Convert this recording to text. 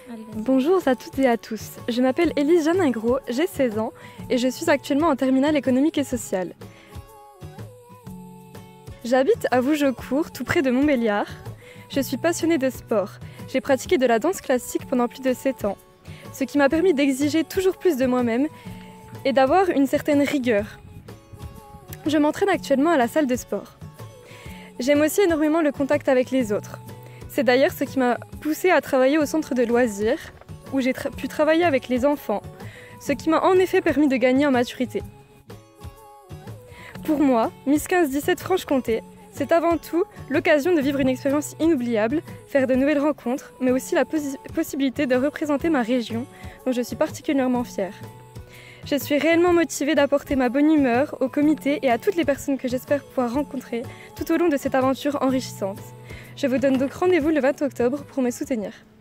Bonjour à toutes et à tous, je m'appelle Élise Janingro, j'ai 16 ans et je suis actuellement en terminale économique et sociale. J'habite à Vougecourt, tout près de Montbéliard. Je suis passionnée de sport. J'ai pratiqué de la danse classique pendant plus de 7 ans, ce qui m'a permis d'exiger toujours plus de moi-même et d'avoir une certaine rigueur. Je m'entraîne actuellement à la salle de sport. J'aime aussi énormément le contact avec les autres. C'est d'ailleurs ce qui m'a poussée à travailler au centre de loisirs, où j'ai pu travailler avec les enfants, ce qui m'a en effet permis de gagner en maturité. Pour moi, Miss 15-17 Franche-Comté, c'est avant tout l'occasion de vivre une expérience inoubliable, faire de nouvelles rencontres, mais aussi la possibilité de représenter ma région, dont je suis particulièrement fière. Je suis réellement motivée d'apporter ma bonne humeur au comité et à toutes les personnes que j'espère pouvoir rencontrer tout au long de cette aventure enrichissante. Je vous donne donc rendez-vous le 20 octobre pour me soutenir.